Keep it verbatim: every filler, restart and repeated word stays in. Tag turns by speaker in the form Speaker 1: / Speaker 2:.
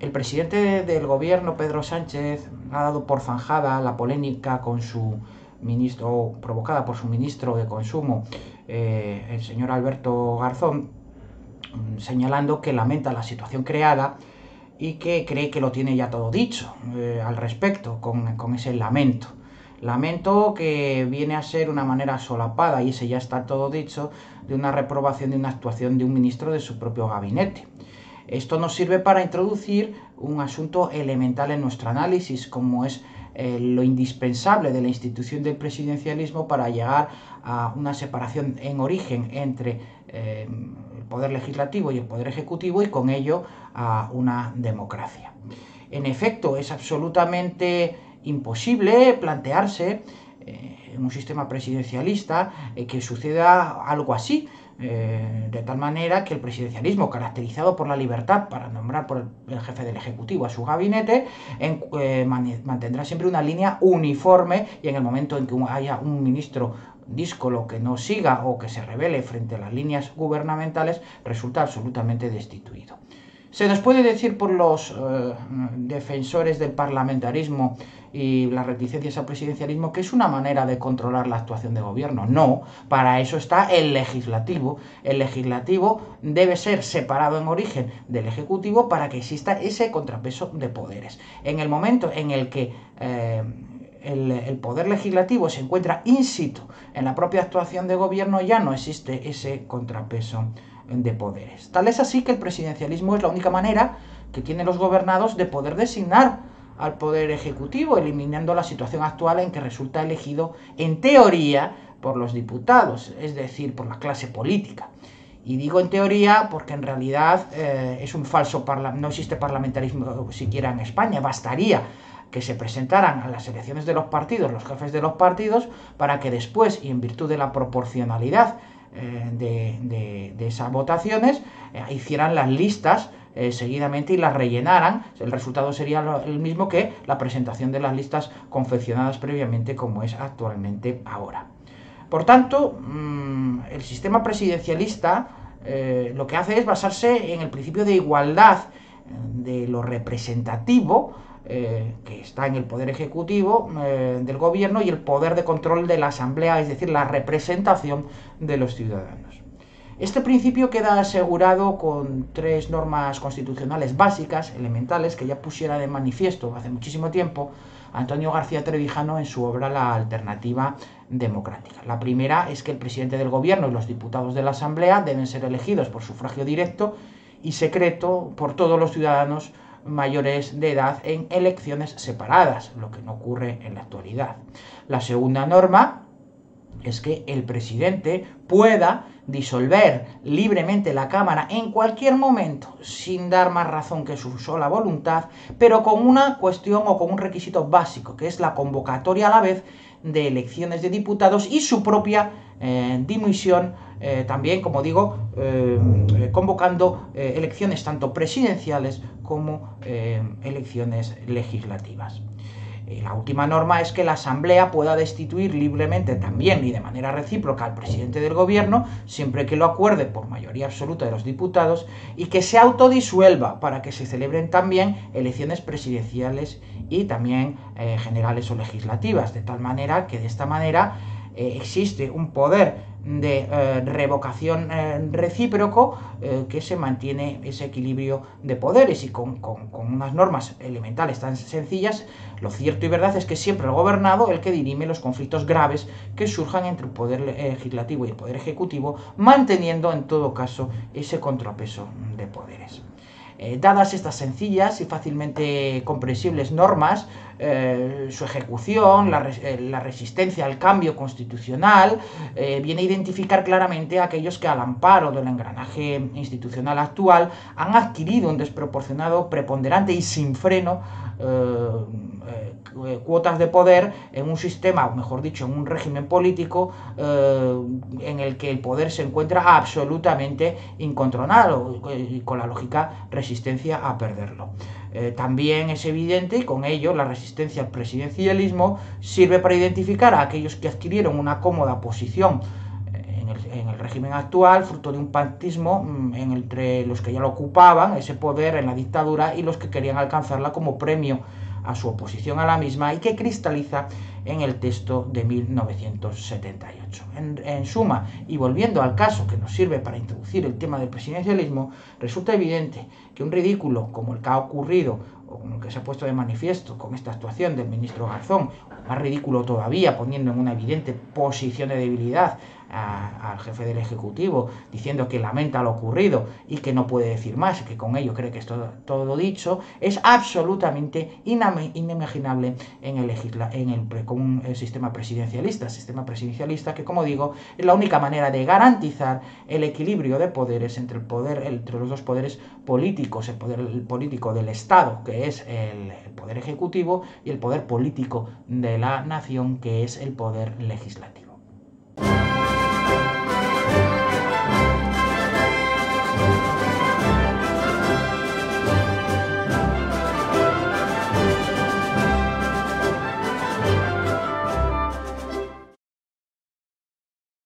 Speaker 1: el presidente del gobierno, Pedro Sánchez, ha dado por zanjada la polémica con su ministro, provocada por su ministro de Consumo, eh, el señor Alberto Garzón, señalando que lamenta la situación creada y que cree que lo tiene ya todo dicho eh, al respecto, con, con ese lamento. Lamento que viene a ser una manera solapada, y ese ya está todo dicho, de una reprobación de una actuación de un ministro de su propio gabinete. Esto nos sirve para introducir un asunto elemental en nuestro análisis, como es eh, lo indispensable de la institución del presidencialismo para llegar a una separación en origen entre eh, el poder legislativo y el poder ejecutivo, y con ello a una democracia. En efecto, es absolutamente imposible plantearse eh, en un sistema presidencialista eh, que suceda algo así, eh, de tal manera que el presidencialismo, caracterizado por la libertad para nombrar por el, el jefe del Ejecutivo a su gabinete, en, eh, man, mantendrá siempre una línea uniforme, y en el momento en que haya un ministro díscolo que no siga o que se rebele frente a las líneas gubernamentales, resulta absolutamente destituido. Se nos puede decir por los eh, defensores del parlamentarismo y las reticencias al presidencialismo que es una manera de controlar la actuación de gobierno. No, para eso está el legislativo. El legislativo debe ser separado en origen del ejecutivo para que exista ese contrapeso de poderes. En el momento en el que eh, el, el poder legislativo se encuentra in situ en la propia actuación de gobierno, ya no existe ese contrapeso de poderes. Tal es así que el presidencialismo es la única manera que tienen los gobernados de poder designar al poder ejecutivo, eliminando la situación actual en que resulta elegido en teoría por los diputados, es decir, por la clase política. Y digo en teoría porque en realidad eh, es un falso parlamentarismo, no existe parlamentarismo siquiera en España. Bastaría que se presentaran a las elecciones de los partidos los jefes de los partidos para que después, y en virtud de la proporcionalidad De, de, de esas votaciones, eh, hicieran las listas eh, seguidamente y las rellenaran. El resultado sería lo, el mismo que la presentación de las listas confeccionadas previamente, como es actualmente ahora. Por tanto, mmm, el sistema presidencialista eh, lo que hace es basarse en el principio de igualdad de lo representativo, Eh, que está en el poder ejecutivo eh, del gobierno, y el poder de control de la asamblea, es decir, la representación de los ciudadanos. Este principio queda asegurado con tres normas constitucionales básicas, elementales, que ya pusiera de manifiesto hace muchísimo tiempo Antonio García Trevijano en su obra La Alternativa Democrática. La primera es que el presidente del gobierno y los diputados de la asamblea deben ser elegidos por sufragio directo y secreto por todos los ciudadanos mayores de edad en elecciones separadas, lo que no ocurre en la actualidad. La segunda norma es que el presidente pueda disolver libremente la Cámara en cualquier momento, sin dar más razón que su sola voluntad, pero con una cuestión o con un requisito básico, que es la convocatoria a la vez de elecciones de diputados y su propia eh, dimisión, eh, también, como digo, eh, convocando eh, elecciones tanto presidenciales como eh, elecciones legislativas. Eh, la última norma es que la Asamblea pueda destituir libremente también y de manera recíproca al presidente del gobierno, siempre que lo acuerde por mayoría absoluta de los diputados, y que se autodisuelva para que se celebren también elecciones presidenciales y también eh, generales o legislativas, de tal manera que de esta manera eh, existe un poder de eh, revocación eh, recíproco eh, que se mantiene ese equilibrio de poderes, y con, con, con unas normas elementales tan sencillas. Lo cierto y verdad es que siempre el gobernado el que dirime los conflictos graves que surjan entre el poder legislativo y el poder ejecutivo, manteniendo en todo caso ese contrapeso de poderes. Eh, dadas estas sencillas y fácilmente comprensibles normas, eh, su ejecución, la, eh, la resistencia al cambio constitucional, eh, viene a identificar claramente a aquellos que, al amparo del engranaje institucional actual, han adquirido un desproporcionado, preponderante y sin freno eh, eh, cuotas de poder en un sistema, o mejor dicho, en un régimen político eh, en el que el poder se encuentra absolutamente incontrolado y con la lógica resistencia a perderlo. Eh, también es evidente, y con ello la resistencia al presidencialismo sirve para identificar a aquellos que adquirieron una cómoda posición en el, en el régimen actual, fruto de un pactismo mmm, entre los que ya lo ocupaban, ese poder en la dictadura, y los que querían alcanzarla como premio a su oposición a la misma, y que cristaliza en el texto de mil novecientos setenta y ocho. En, en suma, y volviendo al caso que nos sirve para introducir el tema del presidencialismo, resulta evidente que un ridículo como el que ha ocurrido, o como el que se ha puesto de manifiesto con esta actuación del ministro Garzón, o más ridículo todavía, poniendo en una evidente posición de debilidad a, al jefe del Ejecutivo, diciendo que lamenta lo ocurrido y que no puede decir más, que con ello cree que es todo, todo dicho, es absolutamente inimaginable en el, legisla, en el, con un el sistema presidencialista, sistema presidencialista que, como digo, es la única manera de garantizar el equilibrio de poderes entre, el poder, entre los dos poderes políticos, el poder el político del Estado, que es el, el poder ejecutivo, y el poder político de la nación, que es el poder legislativo.